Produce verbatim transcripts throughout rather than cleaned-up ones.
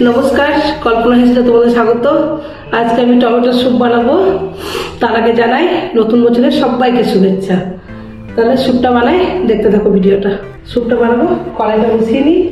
নমস্কার, কল্পনা হিসেবে তোমাদের স্বাগত। আজকে আমি টমেটো স্যুপ বানাবো। তার আগে জানাই নতুন বছরের সবাইকে শুভেচ্ছা। তাহলে স্যুপটা বানাই, দেখতে থাকো ভিডিওটা। স্যুপটা বানাবো, কড়াইটা বসিয়ে নিই।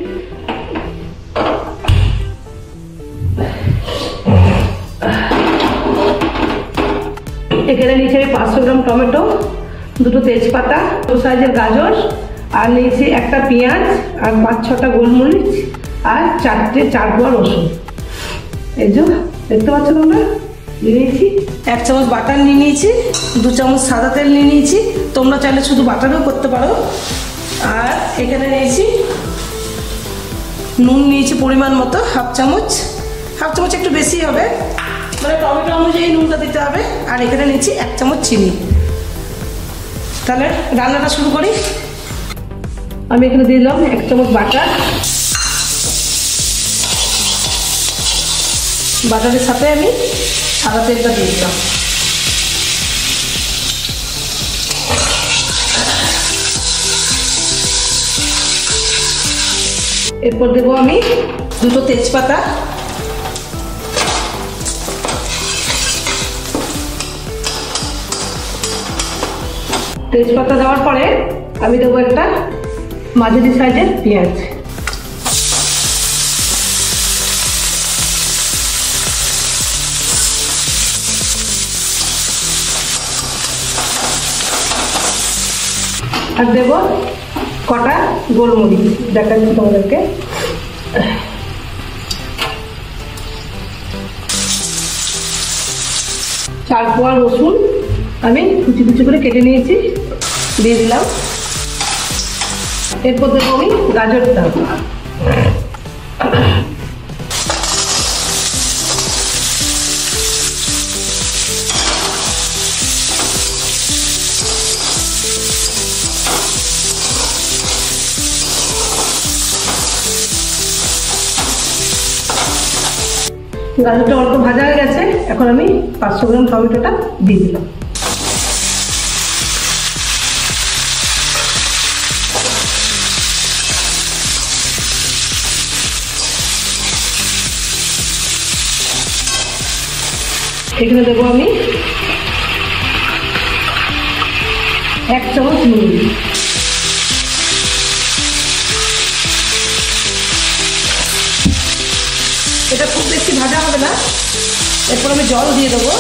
এখানে নিয়েছি আমি পাঁচশো গ্রাম টমেটো, দুটো তেজপাতা, ছোট সাইজের গাজর, আর নিয়েছি একটা পেঁয়াজ, আর পাঁচ ছটা গোলমরিচ, আর চারটে চার কোয়া রসুন। এই যে দেখতে পাচ্ছ তোমরা, নিয়ে নিয়েছি। এক চামচ বাটার নিয়ে নিয়েছি, দু চামচ সাদা তেল নিয়ে নিয়েছি। তোমরা চাইলে শুধু বাটারও করতে পারো। আর এখানে নিয়েছি নুন, নিয়েছি পরিমাণ মতো হাফ চামচ। হাফ চামচ একটু বেশি হবে, মানে টমেটো অনুযায়ী নুনটা দিতে হবে। আর এখানে নিয়েছি এক চামচ চিনি। তাহলে রান্নাটা শুরু করি। আমি এখানে দিলাম এক চামচ বাটার। বাটারের সাথে আমি সাদা তেলটা দিয়ে দিলাম। এরপর দেবো আমি দুটো তেজপাতা, তেজপাতা দেওয়ার পরে আমি দেবো একটা মাঝারি সাইজের পেঁয়াজ। আর দেবো কটা গোলমরিচ, দেখাচ্ছি তোমাদেরকে। চার কোয়া রসুন আমি কুচি কুচি করে কেটে নিয়েছি, দিয়ে দিলাম। এরপর দেবো আমি গাজরটা। গাজরটা অল্প ভাজা হয়ে গেছে, এখন আমি পাঁচশো গ্রাম টমেটোটা দিয়ে দিলাম। এখানে দেবো আমি এক চামচ নুন। এটা খুব বেশি ভাজা হবে না। এরপর আমি জল দিয়ে দেবো।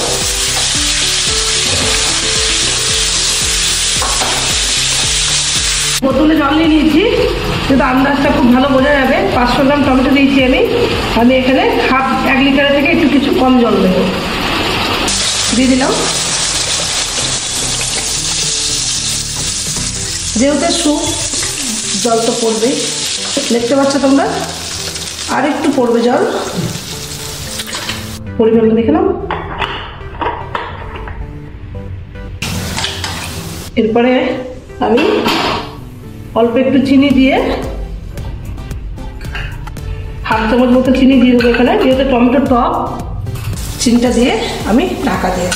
বোতলে জল নিয়ে নিয়েছি, কিন্তু আন্দাজটা খুব ভালো বোঝা যাবে। পাঁচশো গ্রাম টমেটো দিয়েছি আমি। আমি এখানে হাফ এক লিটারের থেকে একটু কিছু কম জল দেবো, দিয়ে দিলাম। যেহেতু স্যুপ, জল তো পড়বেই, দেখতে পাচ্ছ তোমরা। আর একটু পড়বে জল, পরিমাণটা দেখে নাও। এরপরে আমি অল্প একটু চিনি দিয়ে, হাফ চামচ মতো চিনি দিয়ে দেবো এখানে। যেহেতু টমেটো টক, চিনিটা দিয়ে আমি ঢাকা দিয়ে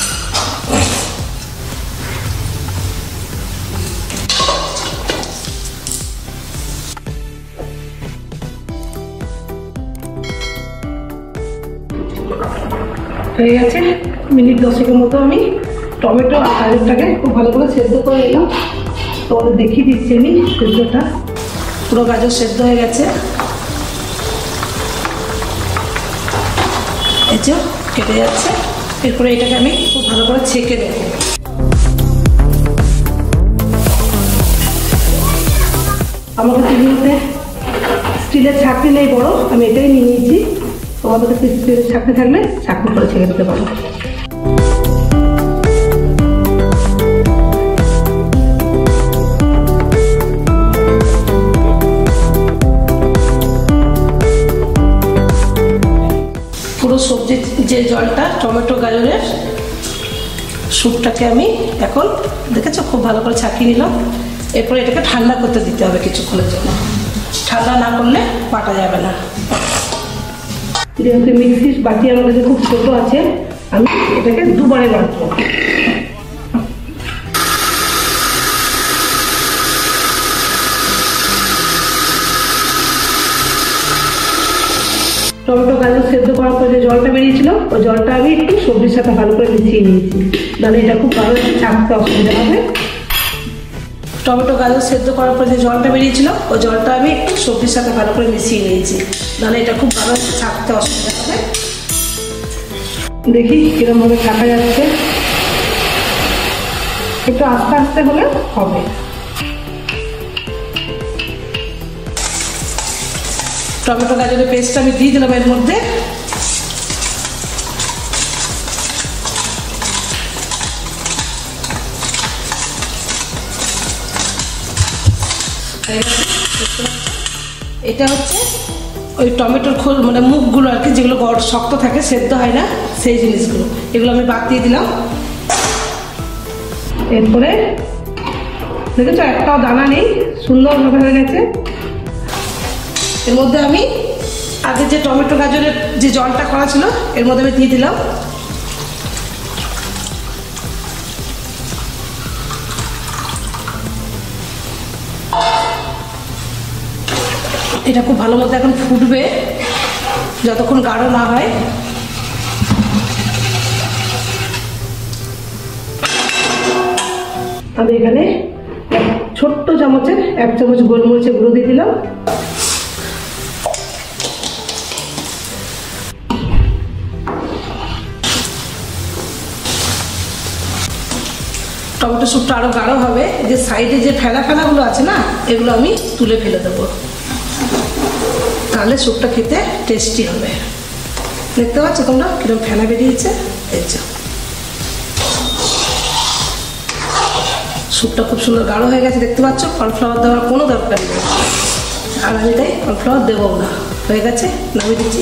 হয়ে গেছে। মিনিট দশেকের মতো আমি টমেটো আর গাজরটাকে খুব ভালো করে সেদ্ধ করে নিলাম। তোমাদের দেখিয়ে দিচ্ছি আমি সেদ্ধটা। পুরো গাজর সেদ্ধ হয়ে গেছে, এই যে কেটে যাচ্ছে। এরপরে এটাকে আমি খুব ভালো করে ছেঁকে নেব। আমার কাছে যেহেতু স্টিলের ছাঁকনি নেই বড়, আমি এটাই নিয়ে নিয়েছি। তোমাদের কাছে স্টিলের ছাঁকনি থাকলে ছাঁকনি করে ছেঁকে দিতে পারো। পুরো সবজির যে জলটা, টমেটো গাজরের স্যুপটাকে আমি এখন দেখেছো খুব ভালো করে ছাঁকিয়ে নিলাম। এরপরে এটাকে ঠান্ডা করতে দিতে হবে কিছুক্ষণের জন্য। ঠান্ডা না করলে বাটা যাবে না। যেহেতু মিক্সির বাটি আমার কাছে খুব ছোটো আছে, আমি এটাকে দুবারে বাটবো। টমেটো গাজর সেদ্ধ করার পর যে জলটা বেরিয়েছিল ওই জলটা আমি একটু সবজির সাথে ভালো করে মিশিয়ে নিয়েছি, নাহলে এটা খুব ভালো ছাঁকতে অসুবিধা হবে। টমেটো গাজর সেদ্ধ করার পর যে জলটা বেরিয়েছিল ওই জলটা আমি একটু সবজির সাথে ভালো করে মিশিয়ে নিয়েছি, নাহলে এটা খুব ভালো ছাঁকতে অসুবিধা হবে। দেখি কিরমভাবে ছাঁকা যাচ্ছে, একটু আস্তে আস্তে হলে হবে। টমেটো গাজরের পেস্ট আমি দিয়ে দিলাম এর মধ্যে। এটা হচ্ছে ওই টমেটোর খোল মানে মুখগুলো আর কি, যেগুলো শক্ত থাকে সেদ্ধ হয় না সেই জিনিসগুলো, এগুলো আমি বাদ দিয়ে দিলাম। এরপরে দেখেছো একটাও দানা নেই, সুন্দরভাবে হয়ে গেছে। এর মধ্যে আমি আগে যে টমেটো গাজরের যে জলটা করা ছিল এর মধ্যে আমি দিয়ে দিলাম। এটা খুব ভালো মতো এখন ফুটবে যতক্ষণ গাঢ় না হয়। আমি এখানে ছোট্ট চামচের এক চামচ গোলমরিচের গুঁড়ো দিয়ে দিলাম। টমেটো স্যুপটা আরো গাঢ় হবে, যে সাইডে যে ফেলা ফেলাগুলো আছে না এগুলো আমি তুলে ফেলে দেবো, তাহলে স্যুপটা খেতে টেস্টি হবে। দেখতে পাচ্ছ তোমরা কিরকম ফেনা বেরিয়েছে, এই যে স্যুপটা খুব সুন্দর গাঢ় হয়ে গেছে। দেখতে পাচ্ছ কর্নফ্লাওয়ার দেওয়ার কোনো দরকার নেই, আর আমি তাই কর্নফ্লাওয়ার দেবো না। হয়ে গেছে, নামিয়ে দিচ্ছি।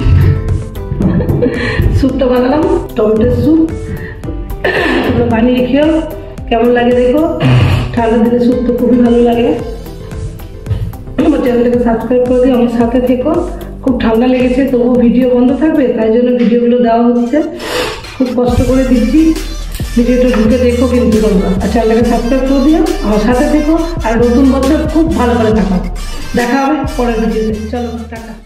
স্যুপটা বানালাম, টমেটোর স্যুপ। তোমরা বানিয়ে খেও, কেমন লাগে দেখো। ঠান্ডা দিনে স্যুপ তো খুবই ভালো লাগে। আমার চ্যানেলটাকে সাবস্ক্রাইব করে দিও, আমার সাথে থেকো। খুব ঠান্ডা লেগেছে তবুও ভিডিও বন্ধ থাকবে, তাই জন্য ভিডিওগুলো দেওয়া হচ্ছে, খুব কষ্ট করে দিচ্ছি। ভিডিওটা ঢুকে দেখো কিন্তু তোমরা, আর চ্যানেলটাকে সাবস্ক্রাইব করে দিও, আমার সাথে থেকো। আর নতুন বছর খুব ভালো করে থাকো। দেখা হবে পরের ভিডিওতে, চলো টাটা।